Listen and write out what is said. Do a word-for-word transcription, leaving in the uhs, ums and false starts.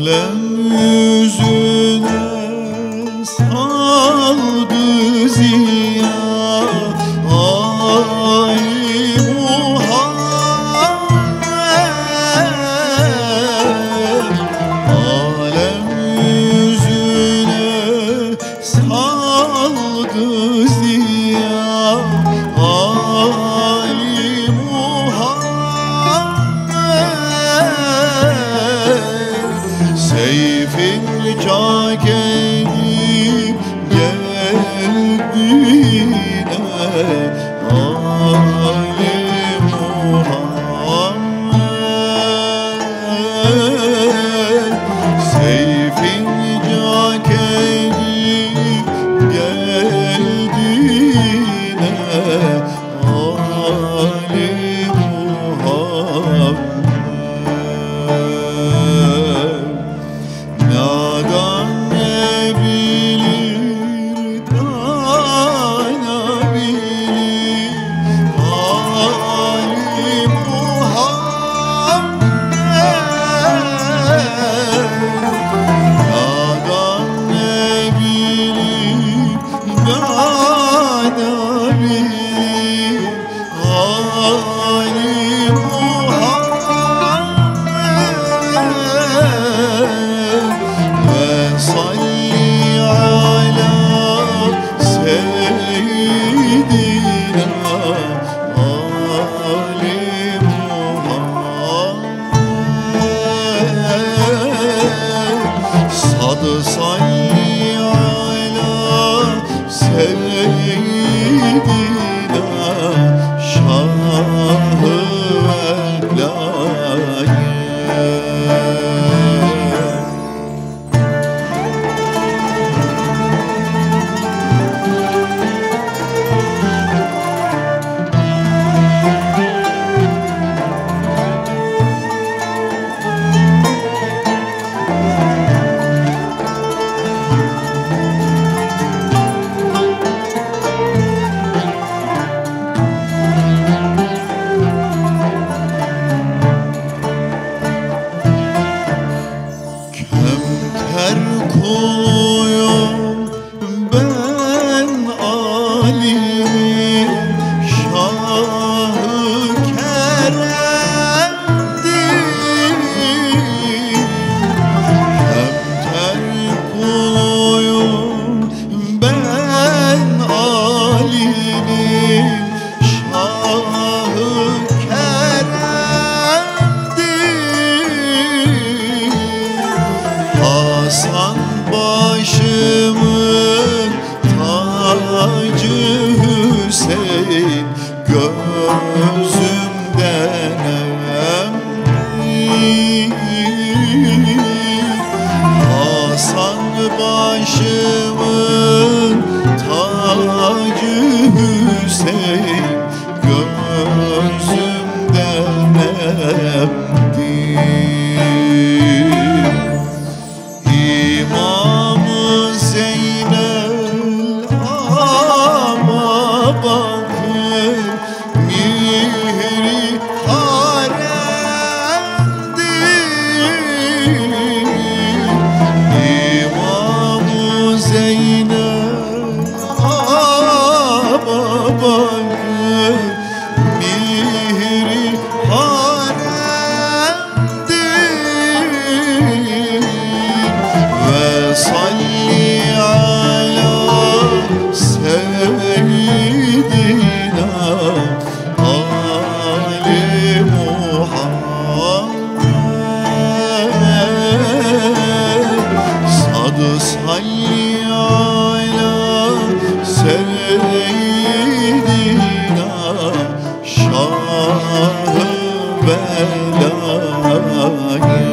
Alem yüzüne saldı ziya Ali Muhammed. Alem yüzüne saldı ziya Ali Muhammed. Seyfin cakeyi geldiğine Ali Muhammed. Seyfin cakeyi geldiğine Ali Muhammed. Nadan ne bilir, dana bilir Ali Muhammed. Nadan ne bilir, dana bilir Ali Muhammed. Ve salli ala seyyidina Ali Muhammed. Sad salli ala seyyidina Şah-ı Evliya. Kemter kuluyum ben Ali'min, Şah-ı Kerem'dir. Kemter kuluyum ben Ali'min, Şah-ı Kerem'dir. Hasan başımın tacı Hüseyin gözümden emdi. Hasan başımın tacı Hüseyin gözümden emdi. İmam-ı Zeynel ama bakır mihri haremdir. İmam-ı Zeynel ama bakır mihri haremdir. Ve salli ala seyyidina Ali Muhammed. Sad salli ala seyyidina Şah-ı Evliya.